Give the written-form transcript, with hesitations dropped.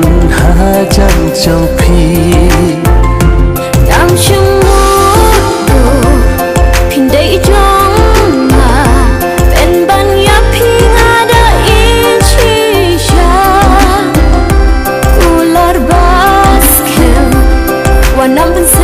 hajam jaupi yang cemburu pindai joma ben ban ya ping ada incisha ular baskel wanam